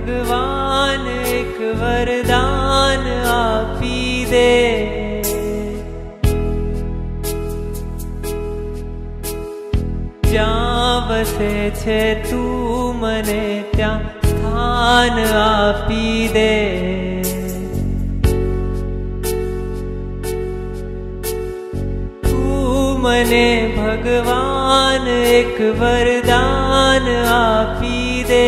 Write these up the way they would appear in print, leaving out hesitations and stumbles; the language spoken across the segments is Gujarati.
ભગવાન એક વરદાન આપી દે. જ્યાં વસે છે તું મને ત્યાં સ્થાન આપી દે. તું મને ભગવાન એક વરદાન આપી દે.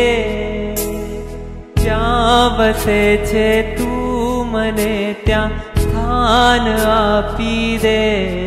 જ્યાં વસે છે તું મને ત્યાં સ્થાન આપી દે.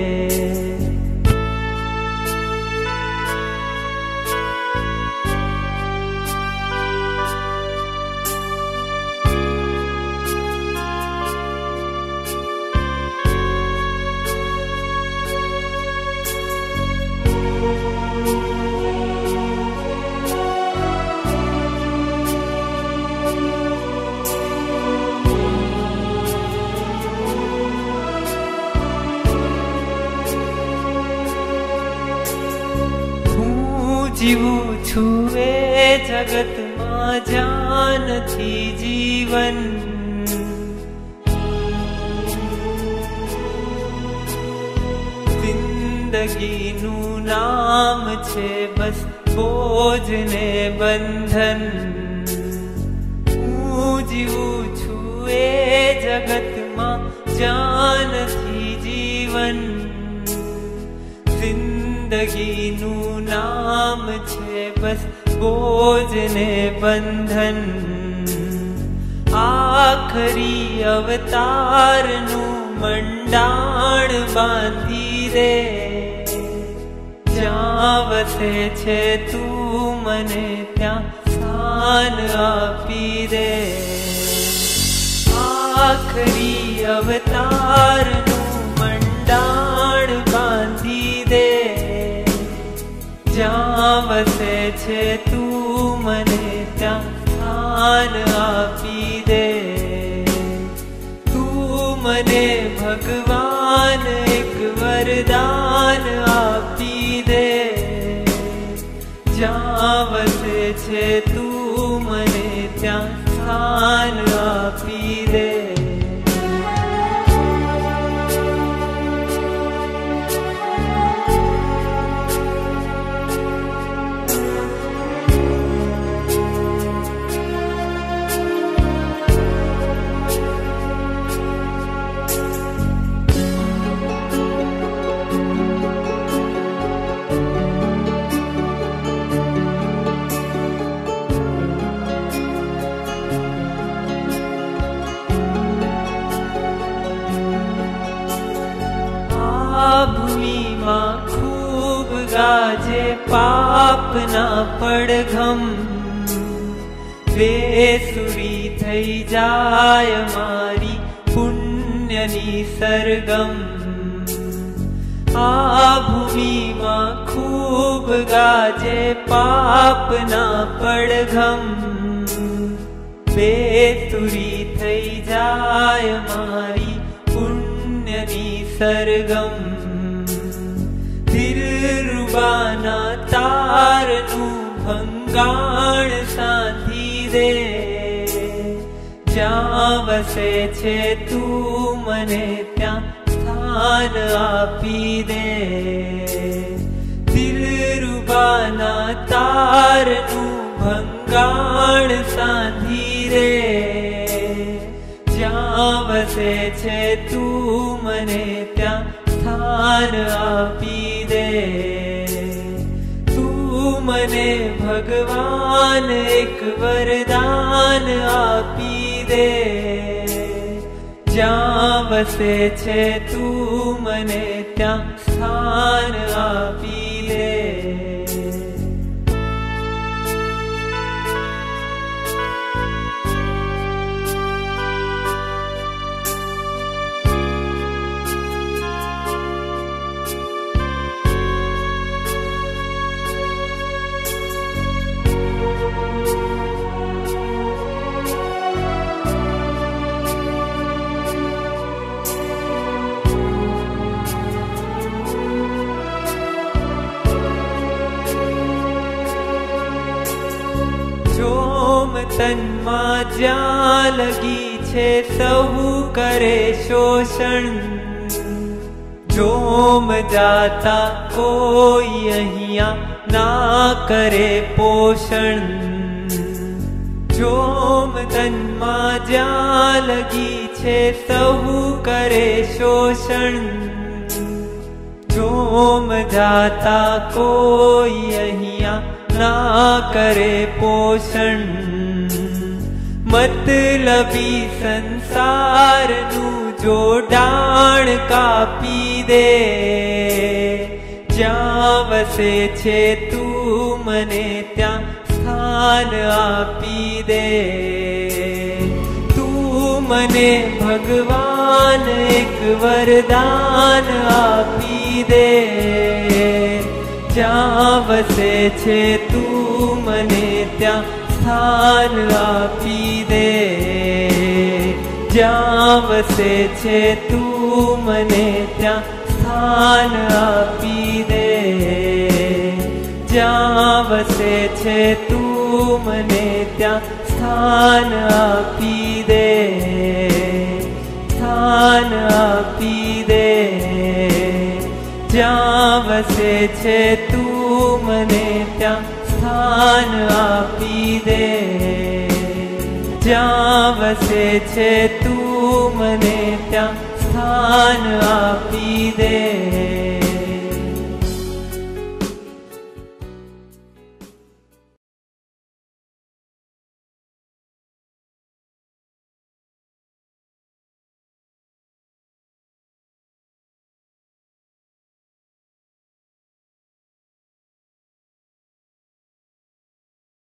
જીવું છું એ જગતમાં જ્યાં નથી જીવન. જિંદગીનું નામ છે બસ બોજ ને બંધન. હું જીવું છું એ જગતમાં જ્યાં નથી જીવન. જિંદગીનું નામ છે બસ બોજ ને બંધન. આખરી અવતારનું મંડાણ બાંધી દે. જ્યાં વસે છે તું મને ત્યાં સ્થાન આપી દે. આખરી અવતારનું મંડાણ બાંધી દે. જ્યાં વસે છે તું મને ત્યાં સ્થાન આપી દે. તું મને ભગવાન એક વરદાન આપી દે. જ્યાં વસે છે તું મને ત્યાં સ્થાન આપી દે. ભૂમિમાં ખૂબ ગાજે પાપના પડઘમ. બેસુરી થઈ જાય મારી પુણ્યની સરગમ. આ ભૂમિમાં ખૂબ ગાજે પાપના પડઘમ. બેસુરી થઈ જાય મારી પુણ્યની સરગમ. દિલરુબાના તારનું ભંગાણ સાંધી દે. જ્યાં વસે છે તું મને ત્યાં સ્થાન આપી દે. દિલરુબાના તારનું ભંગાણ સાંધી દે. જ્યાં વસે છે તું મને ત્યાં સ્થાન આપી દે. તું મને ભગવાન એક વરદાન આપી દે. જ્યાં વસે છે તું મને ત્યાં સ્થાન આપી દે. તનમાં જ્યાં લગી છે સહુ કરે શોષણ, જોમ જાતા કોઈ અહીંયા ના કરે પોષણ। જોમ તનમાં જ્યાં લગી છે સહુ કરે શોષણ, જોમ જાતા કોઈ અહીંયા ના કરે પોષણ। मतलबी संसारनु जोडाण कापी दे, ज्यां वसे छे तू मने त्यां स्थान आपी दे। तू मने भगवान एक वरदान आपी दे, ज्यां वसे छे तू मने त्यां स्थान आपी दे। ज्यां वसे छे तू मने त्यां स्थान आपी दे। ज्यां वसे छे तू मने त्यां स्थान आपी दे, स्थान आपी दे। ज्यां वसे छे तू मने त्यां स्थान आपी दे। ज्यां वसे छे तू मने त्यां स्थान आपी दे।